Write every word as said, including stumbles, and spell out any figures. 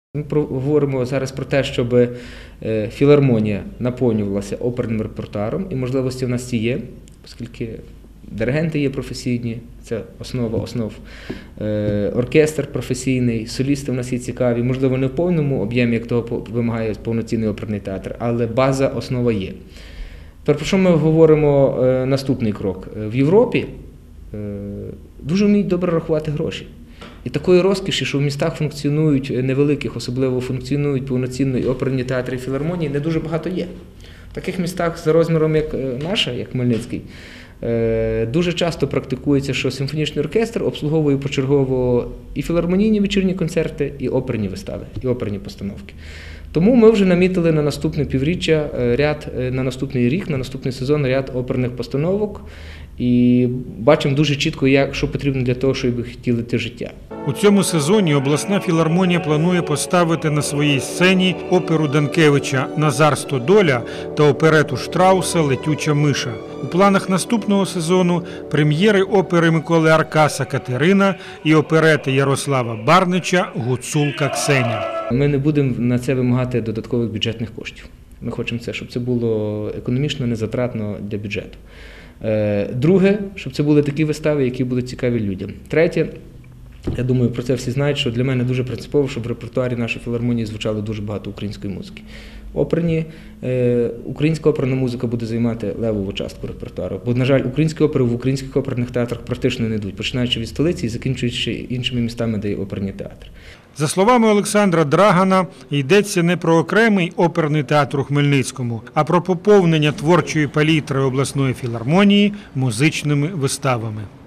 Ми говоримо зараз про те, щоб філармонія наповнювалася оперним репертуаром, і можливості в нас ці є, оскільки диригенти є професійні, це основа основ, оркестр професійний, солісти в нас є цікаві, можливо, не в повному об'ємі, як того вимагає повноцінний оперний театр, але база, основа є. Тепер про що ми говоримо наступний крок? В Європі дуже вміють добре рахувати гроші. І такої розкіші, що в містах функціонують невеликих, особливо функціонують повноцінно і оперні театри, і філармонії, не дуже багато є. В таких містах за розміром, як наша, як Хмельницький, дуже часто практикується, що симфонічний оркестр обслуговує почергово і філармонійні вечірні концерти, і оперні вистави, і оперні постановки. Тому ми вже намітили на наступне півріччя ряд, на наступний рік, на наступний сезон ряд оперних постановок і бачимо дуже чітко, як, що потрібно для того, щоб втілити життя. У цьому сезоні обласна філармонія планує поставити на своїй сцені оперу Данкевича «Назар Стодоля» та оперету Штрауса «Летюча миша». У планах наступного сезону прем'єри опери Миколи Аркаса «Катерина» і оперети Ярослава Барнича «Гуцулка Ксеня». Ми не будемо на це вимагати додаткових бюджетних коштів. Ми хочемо це, щоб це було економічно незатратно для бюджету. Друге, щоб це були такі вистави, які будуть цікаві людям. Третє, я думаю, про це всі знають, що для мене дуже принципово, щоб в репертуарі нашої філармонії звучало дуже багато української музики. Оперні, е, українська оперна музика буде займати левову частку репертуару, бо, на жаль, українські опери в українських оперних театрах практично не йдуть, починаючи від столиці і закінчуючи іншими містами, де є оперні театри. За словами Олександра Драгана, йдеться не про окремий оперний театр у Хмельницькому, а про поповнення творчої палітри обласної філармонії музичними виставами.